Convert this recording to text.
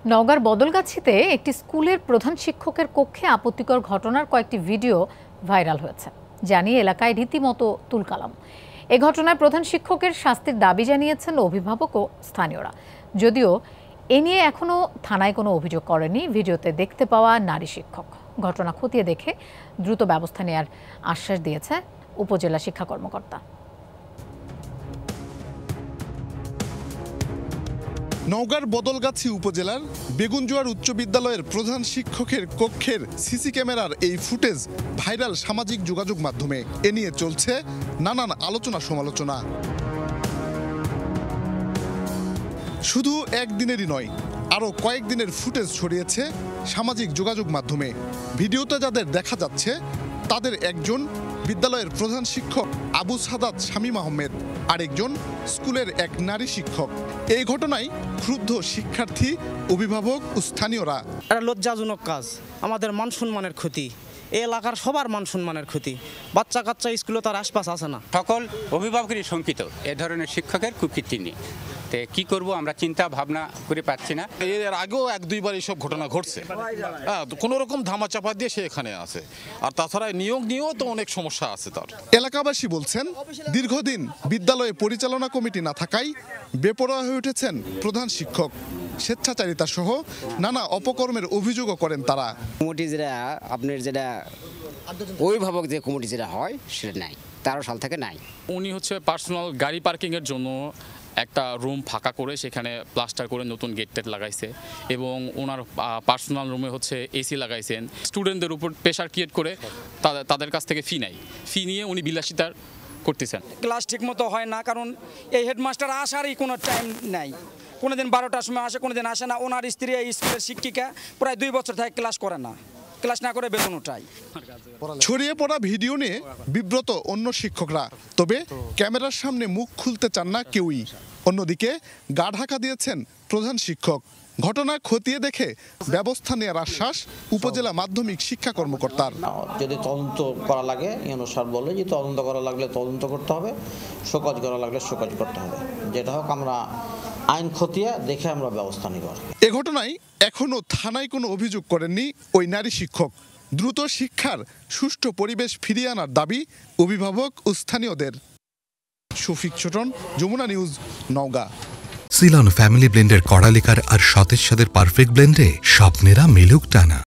নওগাঁর বদলগাছিতে একটি স্কুলের প্রধান শিক্ষকের কক্ষে আপত্তিকর ঘটনার কয়েকটি ভিডিও ভাইরাল হয়েছে, জানিয়ে এলাকায় রীতিমতো তুলকালাম। এ ঘটনায় প্রধান শিক্ষকের শাস্তির দাবি জানিয়েছেন অভিভাবক ও স্থানীয়রা। যদিও এ নিয়ে এখনও থানায় কোনো অভিযোগ করেনি ভিডিওতে দেখতে পাওয়া নারী শিক্ষক। ঘটনা খতিয়ে দেখে দ্রুত ব্যবস্থা নেওয়ার আশ্বাস দিয়েছে উপজেলা শিক্ষা কর্মকর্তা। নওগাঁর বদলগাছি উপজেলার বেগুনজোয়ার উচ্চ বিদ্যালয়ের প্রধান শিক্ষকের কক্ষের সিসি ক্যামেরার এই ফুটেজ ভাইরাল সামাজিক যোগাযোগ মাধ্যমে। এ নিয়ে চলছে নানান আলোচনা সমালোচনা। শুধু একদিনেরই নয়, আরও কয়েকদিনের ফুটেজ ছড়িয়েছে সামাজিক যোগাযোগ মাধ্যমে। ভিডিওতে যাদের দেখা যাচ্ছে তাদের একজন বিদ্যালয়ের প্রধান শিক্ষক আবু সাদাত শামীম আহমেদ, আরেকজন স্কুলের এক নারী শিক্ষক। এই ঘটনায় ক্রুদ্ধ শিক্ষার্থী, অভিভাবক ও স্থানীয়রা। এটা লজ্জাজনক কাজ, আমাদের মান সম্মানের ক্ষতি, এই এলাকার সবার মান সম্মানের ক্ষতি। বাচ্চা কাচ্চা স্কুলে তার আশপাশ আসে না। সকল অভিভাবকেরই শঙ্কিত এ ধরনের শিক্ষকের কুকীর্তি নিয়ে। কি করব আমরা চিন্তা ভাবনা করে পাচ্ছি না। এর আগেও এক দুইবার এইসব ঘটনা ঘটছে, কোনো রকম ধামাচাপা দিয়ে সে এখানে আছে। আর তাছাড়া নিয়োগ নিয়েও তো অনেক সমস্যা আছে তার। এলাকাবাসী বলছেন, দীর্ঘদিন বিদ্যালয়ে পরিচালনা কমিটি না থাকায় বেপরোয়া হয়ে উঠেছেন প্রধান শিক্ষক। স্বেচ্ছাচারিতা সহ নানা অপকর্মের অভিযোগও করেন তারা। কমিটি যেটা অভিভাবক যে কমিটি যেটা হয় সেটা নাই, 13 সাল থেকে নাই। উনি হচ্ছে পার্সোনাল গাড়ি পার্কিংয়ের জন্য একটা রুম ফাঁকা করে সেখানে প্লাস্টার করে নতুন গেট টেট লাগাইছে এবং ওনার পার্সোনাল রুমে হচ্ছে এসি লাগাইছেন। স্টুডেন্টদের উপর প্রেশার ক্রিয়েট করে তাদের কাছ থেকে ফি নিয়ে উনি বিলাসিতার করতেছেন। ক্লাস ঠিক মতো হয় না, কারণ এই হেডমাস্টার আসারই কোনো টাইম নাই। কোনোদিন 12টার সময় আসে, কোনোদিন আসে না। ওনার স্ত্রী এই স্কুলের শিক্ষিকা প্রায় 2 বছর থেকে ক্লাস করে না, ক্লাস না করে বেতন ওঠায়। ছড়িয়ে পড়া ভিডিও নিয়ে বিব্রত অন্য শিক্ষকরা, তবে ক্যামেরার সামনে মুখ খুলতে চান না কেউই। অন্যদিকে গা ঢাকা দিয়েছেন প্রধান শিক্ষক। ঘটনা খতিয়ে দেখে ব্যবস্থা নেওয়ার আশ্বাস উপজেলা মাধ্যমিক শিক্ষা কর্মকর্তার। যদি তদন্ত করা লাগে, অনুসার বলে যে তদন্ত করা লাগলে তদন্ত করতে হবে, শোকজ করা লাগলে শোকজ করতে হবে। যেটা হোক আমরা আইন খতিয়ে দেখে আমরা ব্যবস্থা নিব। এ ঘটনায় এখনও থানায় কোনো অভিযোগ করেননি ওই নারী শিক্ষক। দ্রুত শিক্ষার সুষ্ঠু পরিবেশ ফিরিয়ে আনার দাবি অভিভাবক ও স্থানীয়দের। Shafiq Chhoton, Jamuna news, Naogaon. Ceylon family ব্লেন্ডের কড়া লিকার আর সতেজ স্বাদের পারফেক্ট ব্লেন্ডে স্বপ্নেরা মিলুক টানা।